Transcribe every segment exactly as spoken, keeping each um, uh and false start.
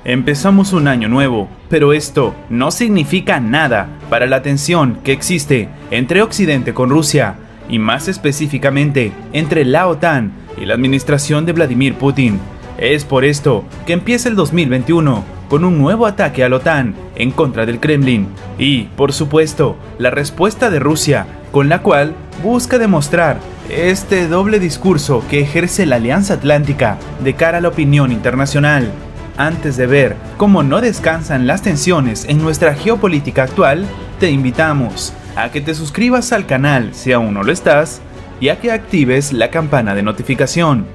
Empezamos un año nuevo, pero esto no significa nada para la tensión que existe entre Occidente con Rusia, y más específicamente entre la OTAN y la administración de Vladimir Putin. Es por esto que empieza el dos mil veintiuno con un nuevo ataque a la OTAN en contra del Kremlin y, por supuesto, la respuesta de Rusia, con la cual busca demostrar este doble discurso que ejerce la Alianza Atlántica de cara a la opinión internacional. Antes de ver cómo no descansan las tensiones en nuestra geopolítica actual, te invitamos a que te suscribas al canal si aún no lo estás y a que actives la campana de notificación.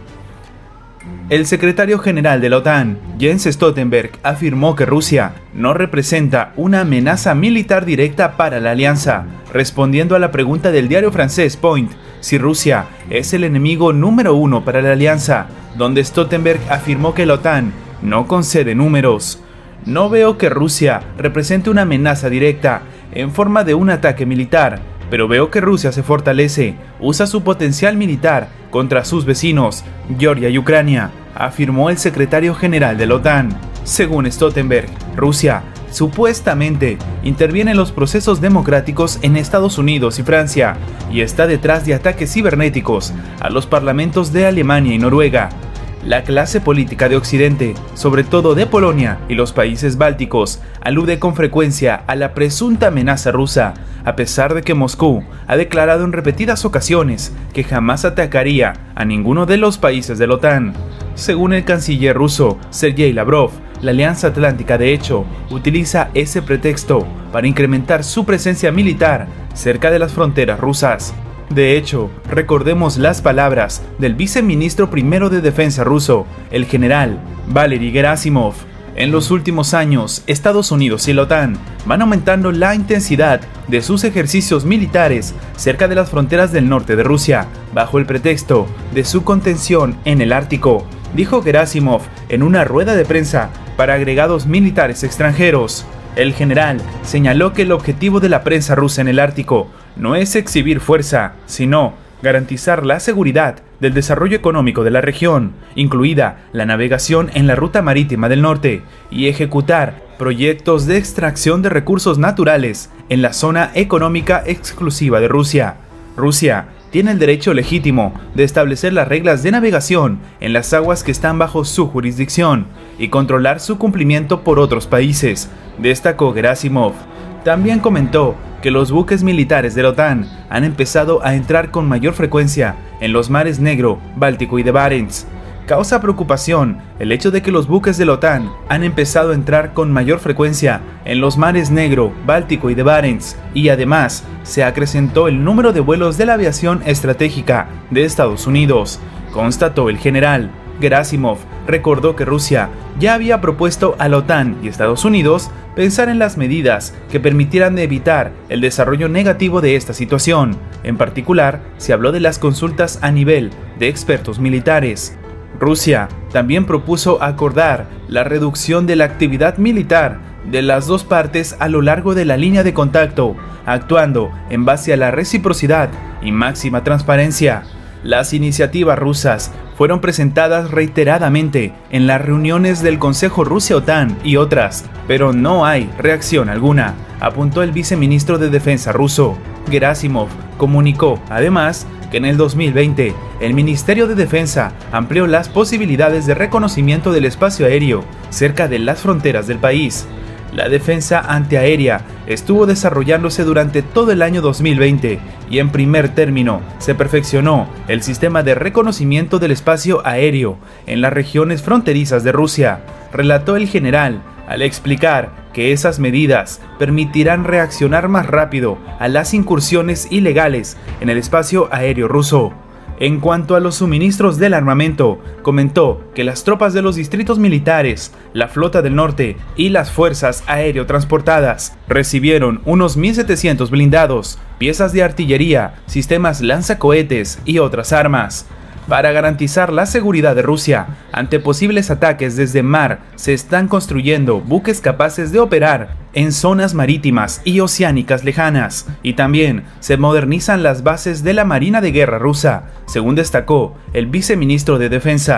El secretario general de la OTAN, Jens Stoltenberg, afirmó que Rusia no representa una amenaza militar directa para la alianza, respondiendo a la pregunta del diario francés Point si Rusia es el enemigo número uno para la alianza, donde Stoltenberg afirmó que la OTAN no concede números. No veo que Rusia represente una amenaza directa en forma de un ataque militar, pero veo que Rusia se fortalece, usa su potencial militar contra sus vecinos, Georgia y Ucrania, afirmó el secretario general de la OTAN. Según Stoltenberg, Rusia supuestamente interviene en los procesos democráticos en Estados Unidos y Francia, y está detrás de ataques cibernéticos a los parlamentos de Alemania y Noruega. La clase política de Occidente, sobre todo de Polonia y los países bálticos, alude con frecuencia a la presunta amenaza rusa, a pesar de que Moscú ha declarado en repetidas ocasiones que jamás atacaría a ninguno de los países de la OTAN. Según el canciller ruso Sergei Lavrov, la Alianza Atlántica de hecho utiliza ese pretexto para incrementar su presencia militar cerca de las fronteras rusas. De hecho, recordemos las palabras del viceministro primero de Defensa ruso, el general Valery Gerasimov. En los últimos años, Estados Unidos y la OTAN van aumentando la intensidad de sus ejercicios militares cerca de las fronteras del norte de Rusia, bajo el pretexto de su contención en el Ártico, dijo Gerasimov en una rueda de prensa para agregados militares extranjeros. El general señaló que el objetivo de la prensa rusa en el Ártico no es exhibir fuerza, sino garantizar la seguridad del desarrollo económico de la región, incluida la navegación en la ruta marítima del norte, y ejecutar proyectos de extracción de recursos naturales en la zona económica exclusiva de Rusia. Rusia tiene el derecho legítimo de establecer las reglas de navegación en las aguas que están bajo su jurisdicción y controlar su cumplimiento por otros países, destacó Gerasimov. También comentó que los buques militares de la OTAN han empezado a entrar con mayor frecuencia en los mares Negro, Báltico y de Barents. Causa preocupación el hecho de que los buques de la OTAN han empezado a entrar con mayor frecuencia en los mares Negro, Báltico y de Barents, y además se acrecentó el número de vuelos de la aviación estratégica de Estados Unidos, constató el general. Gerasimov recordó que Rusia ya había propuesto a la OTAN y Estados Unidos pensar en las medidas que permitieran evitar el desarrollo negativo de esta situación. En particular, se habló de las consultas a nivel de expertos militares. Rusia también propuso acordar la reducción de la actividad militar de las dos partes a lo largo de la línea de contacto, actuando en base a la reciprocidad y máxima transparencia. Las iniciativas rusas fueron presentadas reiteradamente en las reuniones del Consejo Rusia-OTAN y otras, pero no hay reacción alguna, apuntó el viceministro de Defensa ruso. Gerasimov comunicó, además, que en el dos mil veinte el Ministerio de Defensa amplió las posibilidades de reconocimiento del espacio aéreo cerca de las fronteras del país. La defensa antiaérea estuvo desarrollándose durante todo el año dos mil veinte y en primer término se perfeccionó el sistema de reconocimiento del espacio aéreo en las regiones fronterizas de Rusia, relató el general al explicar que esas medidas permitirán reaccionar más rápido a las incursiones ilegales en el espacio aéreo ruso. En cuanto a los suministros del armamento, comentó que las tropas de los distritos militares, la flota del norte y las fuerzas aéreo transportadas recibieron unos mil setecientos blindados, piezas de artillería, sistemas lanzacohetes y otras armas. Para garantizar la seguridad de Rusia ante posibles ataques desde mar, se están construyendo buques capaces de operar en zonas marítimas y oceánicas lejanas, y también se modernizan las bases de la Marina de Guerra rusa, según destacó el viceministro de Defensa.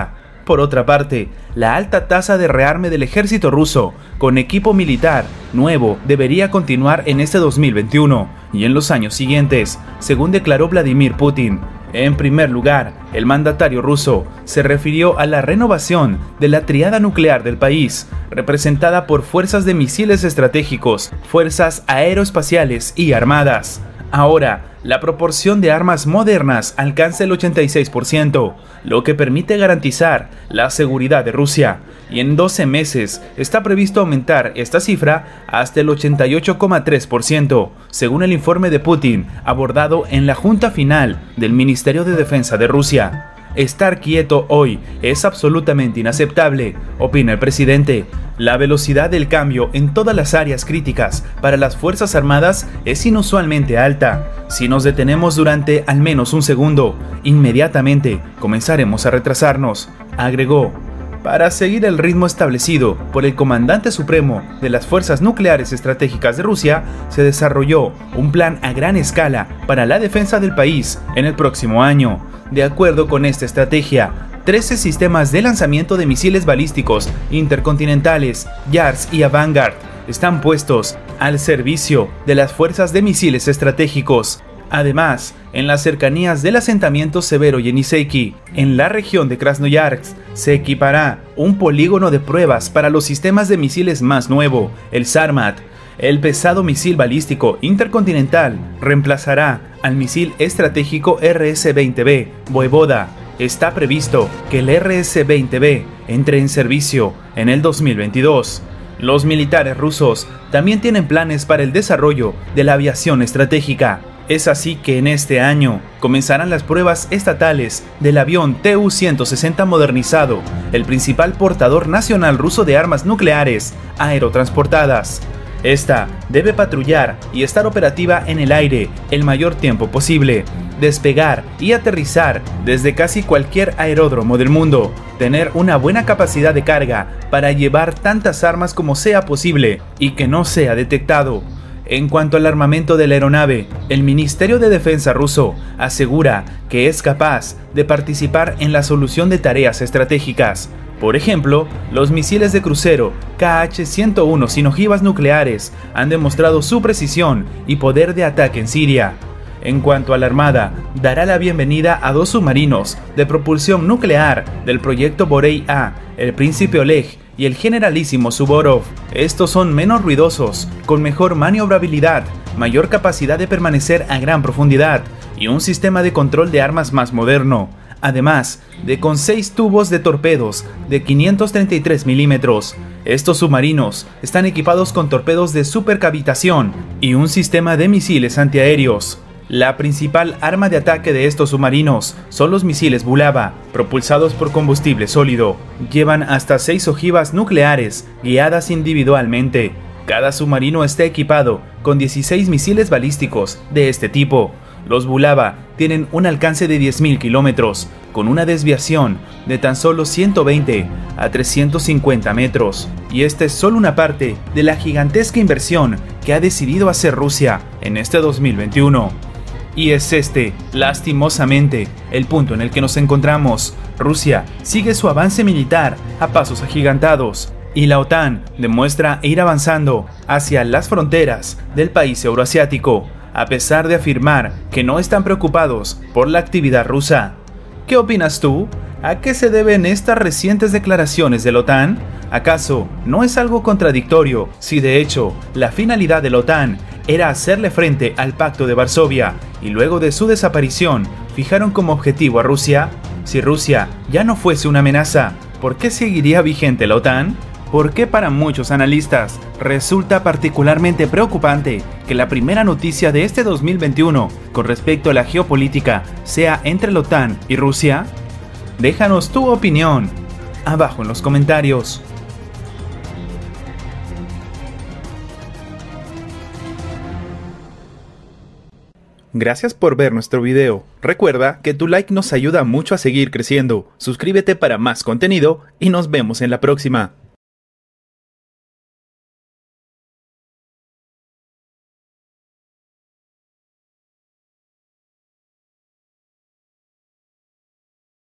por otra parte, la alta tasa de rearme del ejército ruso con equipo militar nuevo debería continuar en este dos mil veintiuno y en los años siguientes, según declaró Vladimir Putin. En primer lugar, el mandatario ruso se refirió a la renovación de la triada nuclear del país, representada por fuerzas de misiles estratégicos, fuerzas aeroespaciales y armadas. Ahora, la proporción de armas modernas alcanza el ochenta y seis por ciento, lo que permite garantizar la seguridad de Rusia, y en doce meses está previsto aumentar esta cifra hasta el ochenta y ocho coma tres por ciento, según el informe de Putin abordado en la junta final del Ministerio de Defensa de Rusia. Estar quieto hoy es absolutamente inaceptable, opina el presidente. La velocidad del cambio en todas las áreas críticas para las Fuerzas Armadas es inusualmente alta. Si nos detenemos durante al menos un segundo, inmediatamente comenzaremos a retrasarnos, agregó. Para seguir el ritmo establecido por el comandante supremo de las Fuerzas Nucleares Estratégicas de Rusia, se desarrolló un plan a gran escala para la defensa del país en el próximo año. De acuerdo con esta estrategia, trece sistemas de lanzamiento de misiles balísticos intercontinentales, Yars y Avangard, están puestos al servicio de las fuerzas de misiles estratégicos. Además, en las cercanías del asentamiento Severo Yeniseiky, en la región de Krasnoyarsk, se equipará un polígono de pruebas para los sistemas de misiles más nuevo, el Sarmat. El pesado misil balístico intercontinental reemplazará al misil estratégico R S veinte B, Voevoda. Está previsto que el R S veinte B entre en servicio en el dos mil veintidós. Los militares rusos también tienen planes para el desarrollo de la aviación estratégica. Es así que en este año comenzarán las pruebas estatales del avión T U ciento sesenta modernizado, el principal portador nacional ruso de armas nucleares aerotransportadas. Esta debe patrullar y estar operativa en el aire el mayor tiempo posible, despegar y aterrizar desde casi cualquier aeródromo del mundo, tener una buena capacidad de carga para llevar tantas armas como sea posible y que no sea detectado. En cuanto al armamento de la aeronave, el Ministerio de Defensa ruso asegura que es capaz de participar en la solución de tareas estratégicas. Por ejemplo, los misiles de crucero K H ciento uno sin ojivas nucleares han demostrado su precisión y poder de ataque en Siria. En cuanto a la Armada, dará la bienvenida a dos submarinos de propulsión nuclear del proyecto Borei A, el Príncipe Oleg y el Generalísimo Suvorov. Estos son menos ruidosos, con mejor maniobrabilidad, mayor capacidad de permanecer a gran profundidad y un sistema de control de armas más moderno. Además de con seis tubos de torpedos de quinientos treinta y tres milímetros. Estos submarinos están equipados con torpedos de supercavitación y un sistema de misiles antiaéreos. La principal arma de ataque de estos submarinos son los misiles Bulava, propulsados por combustible sólido. Llevan hasta seis ojivas nucleares guiadas individualmente. Cada submarino está equipado con dieciséis misiles balísticos de este tipo. Los Bulava tienen un alcance de diez mil kilómetros, con una desviación de tan solo ciento veinte a trescientos cincuenta metros. Y esta es solo una parte de la gigantesca inversión que ha decidido hacer Rusia en este dos mil veintiuno. Y es este, lastimosamente, el punto en el que nos encontramos. Rusia sigue su avance militar a pasos agigantados, y la OTAN demuestra ir avanzando hacia las fronteras del país euroasiático, a pesar de afirmar que no están preocupados por la actividad rusa. ¿Qué opinas tú? ¿A qué se deben estas recientes declaraciones de la OTAN? ¿Acaso no es algo contradictorio si de hecho la finalidad de la OTAN era hacerle frente al Pacto de Varsovia y luego de su desaparición fijaron como objetivo a Rusia? Si Rusia ya no fuese una amenaza, ¿por qué seguiría vigente la OTAN? ¿Por qué para muchos analistas resulta particularmente preocupante que la primera noticia de este dos mil veintiuno con respecto a la geopolítica sea entre la OTAN y Rusia? Déjanos tu opinión abajo en los comentarios. Gracias por ver nuestro video. Recuerda que tu like nos ayuda mucho a seguir creciendo. Suscríbete para más contenido y nos vemos en la próxima.